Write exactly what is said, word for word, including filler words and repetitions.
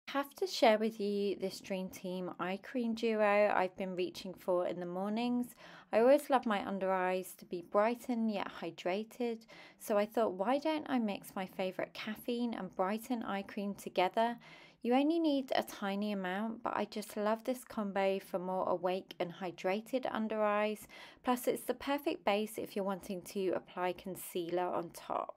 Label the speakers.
Speaker 1: Have to share with you this Dream Team eye cream duo I've been reaching for in the mornings. I always love my under eyes to be brighten yet hydrated, so I thought, why don't I mix my favorite caffeine and brighten eye cream together? You only need a tiny amount, but I just love this combo for more awake and hydrated under eyes. Plus, it's the perfect base if you're wanting to apply concealer on top.